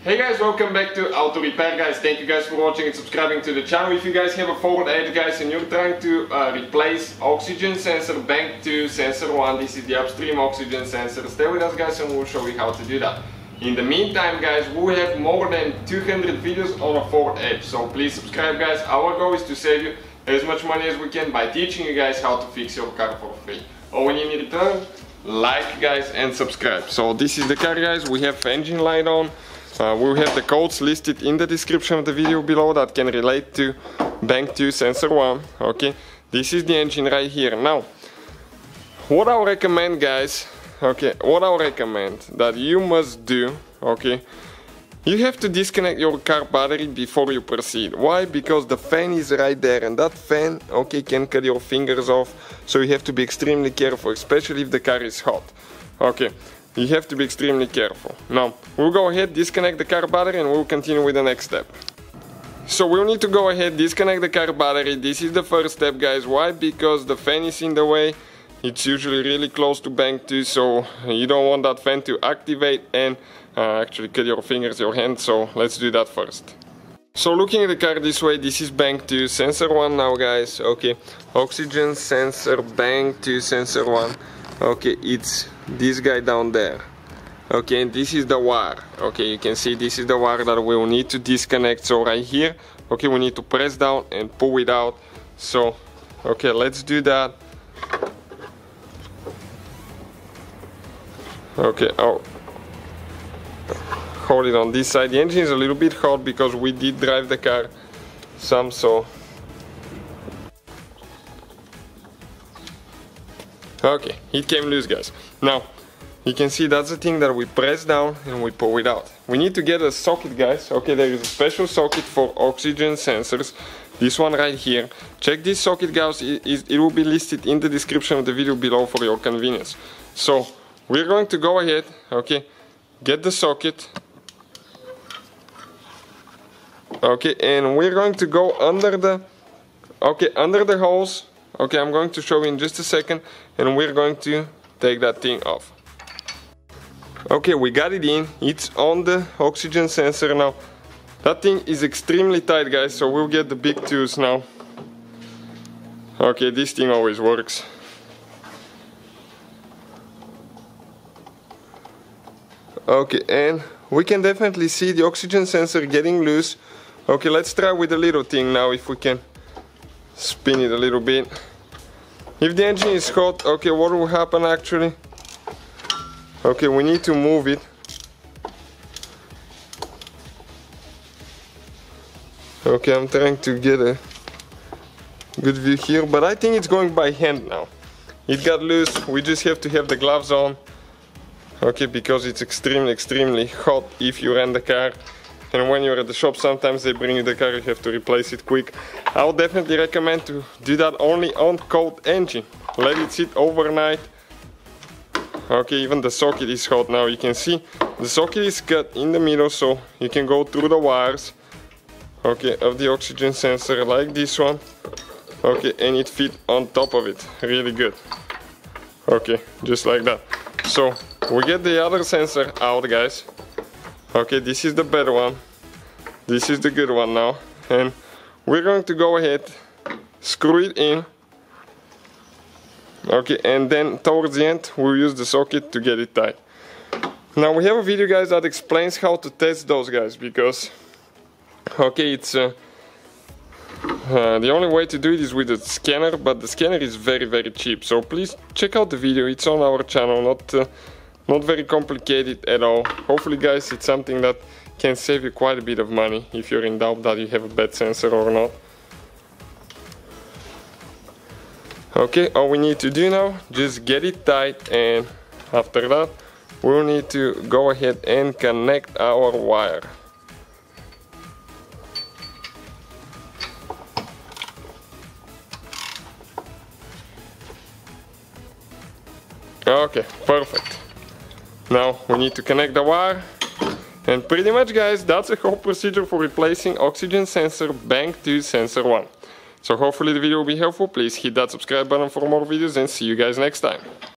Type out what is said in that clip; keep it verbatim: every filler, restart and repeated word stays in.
Hey guys, welcome back to Auto Repair guys. Thank you guys for watching and subscribing to the channel. If you guys have a Ford Edge guys and you're trying to uh, replace oxygen sensor bank two sensor one, this is the upstream oxygen sensor. Stay with us guys and we'll show you how to do that. In the meantime guys, we have more than two hundred videos on a Ford Edge, so please subscribe guys. Our goal is to save you as much money as we can by teaching you guys how to fix your car for free. All we need in return, like guys and subscribe. So this is the car guys, we have engine light on. Uh, we'll have the codes listed in the description of the video below that can relate to bank two sensor one. Okay, this is the engine right here. Now, what I'll recommend guys, okay, what I'll recommend that you must do, okay, you have to disconnect your car battery before you proceed. Why? Because the fan is right there and that fan, okay, can cut your fingers off, so you have to be extremely careful, especially if the car is hot. Okay. You have to be extremely careful. Now, we'll go ahead, disconnect the car battery and we'll continue with the next step. So we'll need to go ahead, disconnect the car battery. This is the first step guys. Why? Because the fan is in the way. It's usually really close to bank two, so you don't want that fan to activate and uh, actually cut your fingers, your hand. So let's do that first. So looking at the car this way, this is bank two sensor one now guys. Okay, oxygen sensor bank two sensor one. Okay, it's this guy down there. Okay, and this is the wire. Okay, you can see this is the wire that we will need to disconnect. So right here, okay, we need to press down and pull it out. So, okay, let's do that. Okay, oh, hold it on this side. The engine is a little bit hot because we did drive the car some, so. Okay, it came loose guys. Now, you can see that's the thing that we press down and we pull it out. We need to get a socket guys. Okay, there is a special socket for oxygen sensors. This one right here. Check this socket guys, it, it will be listed in the description of the video below for your convenience. So, we're going to go ahead, okay, get the socket. Okay, and we're going to go under the, okay, under the hose. Okay, I'm going to show you in just a second and we're going to take that thing off. Okay, we got it in, it's on the oxygen sensor now. That thing is extremely tight guys, so we'll get the big tools now. Okay, this thing always works. Okay, and we can definitely see the oxygen sensor getting loose. Okay, let's try with the little thing now if we can spin it a little bit. If the engine is hot, okay, what will happen actually? Okay, we need to move it. Okay, I'm trying to get a good view here, but I think it's going by hand now. It got loose, we just have to have the gloves on. Okay, because it's extremely, extremely hot if you rent the car. And when you're at the shop, sometimes they bring you the car, you have to replace it quick. I would definitely recommend to do that only on cold engine. Let it sit overnight. Okay, even the socket is hot now. You can see the socket is cut in the middle, so you can go through the wires, okay, of the oxygen sensor like this one. Okay, and it fits on top of it. Really good. Okay, just like that. So we get the other sensor out guys. Okay, this is the bad one. This is the good one now. And we're going to go ahead, screw it in. Okay, and then towards the end, we'll use the socket to get it tight. Now we have a video guys that explains how to test those guys, because, okay, it's uh, uh, the only way to do it is with a scanner, but the scanner is very, very cheap. So please check out the video, it's on our channel, not uh, Not very complicated at all. Hopefully guys, it's something that can save you quite a bit of money if you're in doubt that you have a bad sensor or not. Okay, all we need to do now, just get it tight, and after that we'll need to go ahead and connect our wire. Okay, perfect. Now we need to connect the wire, and pretty much guys, that's the whole procedure for replacing oxygen sensor bank two sensor one. So hopefully the video will be helpful. Please hit that subscribe button for more videos and see you guys next time.